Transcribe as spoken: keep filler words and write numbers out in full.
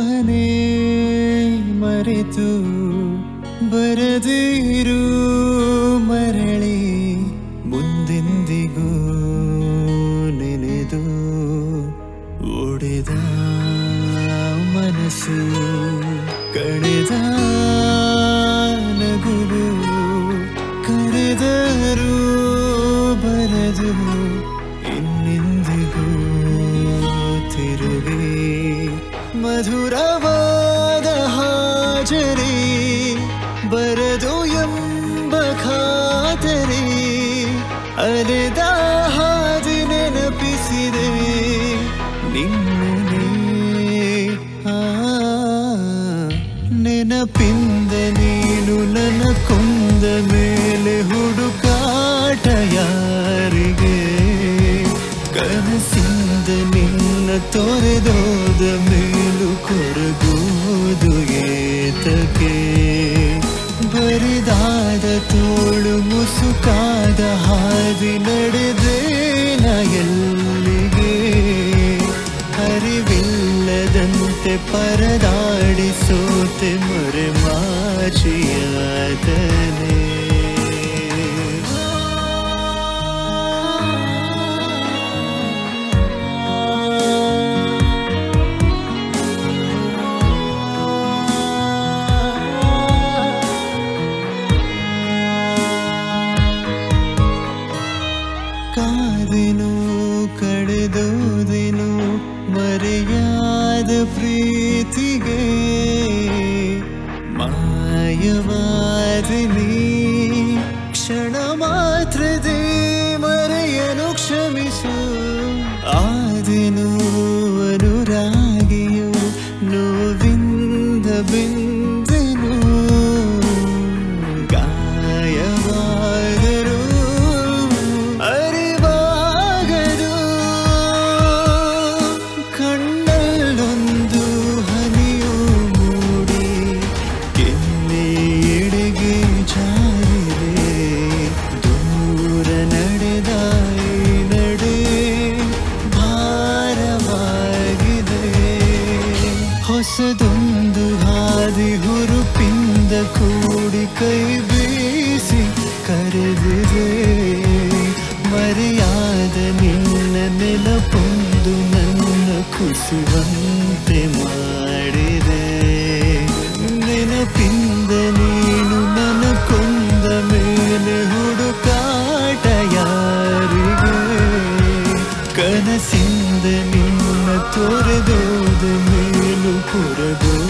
ತಾನೇ ಮರೆತು ಬರದಿರು ಮರಳಿ ಮುಂದೆಂದಿಗೂ ನೆನೆದು ಒಡೆದ ಮನಸ್ಸು ಕಳೆದ ನಗುವು ಕರೆದರು ಬರದು ಇನ್ನೆಂದಿಗೂ ತಿರುಗಿ ಮಧುರವಾದ ಹಾಜರಿ ಬರದು ಎಂಬ ಖಾತರಿ ಅಲೆದ ಹಾದಿ ನೆನಪಿಸಿದೆ ನಿನ್ನನೆ ಆ ನೆನಪಿಂದ ನೀನು ನನ್ನ ಕೊಂದ ಮೇಲೆ ಹುಡುಕಾಟ ಯಾರಿಗೆ ಕನಸಿಂದ ನಿನ್ನ ತೊರೆದೋದ ಮೇಲೂ ಕೊರಗೋದು ಏತಕ್ಕೆ ಬರಿದಾದ ತೋಳು ಮುಸುಕಾದ ಹಾದಿ ನಡೆದೇನ ಎಲ್ಲಿಗೆ ಅರಿವಿಲ್ಲದಂತೆ ಪರದಾಡಿಸೋತೆ ಮೊರೆ ಮಾಚಿಯಾದನೆ ಕಾದೆನು ಕಳೆದೋದೆನು ಮರೆಯಾದ ಪ್ರೀತಿಗೆ ಮಾಯವಾದೆ ನೀ ಕ್ಷಣ ಮಾತ್ರದೇ ಮರೆಯನು ಕ್ಷಮಿಸು ಆದೆನು ಅನುರಾಗಿಯು ನೋವಿಂದ ಬೆಂದೆನು ಗಾಯವಾದರು ಕಣ್ಣಲ್ಲೊಂದು ಹನಿಯು ಮೂಡಿ ಕೆನ್ನೆ ಎಡೆಗೆ ಜಾರಿದೆ ದೂರ ನಡೆದ ಈ ನಡೆ ಭಾರವಾಗಿದೆ ಹೊಸದೊಂದು ಹಾದಿ ಹುರುಪಿಂದ ಕೂಡಿ ಕೈ ಬೀಸಿ ಕರೆದಿದೆ ಮರೆಯಾದ ನಿನ್ನ ನೆನಪೊಂದು ನನ್ನ ಕುಸುವಂತೆ ಮಾಡಿದೆ ನೆನಪಿಂದ ನೀನು ನನ್ನ ಕೊಂದ ಮೇಲೆ ಹುಡುಕಾಟ ಯಾರಿಗೆ ಕನಸಿಂದ ನಿನ್ನ ತೊರೆದೋದ ಮೇಲೂ ಕೊರಗೋ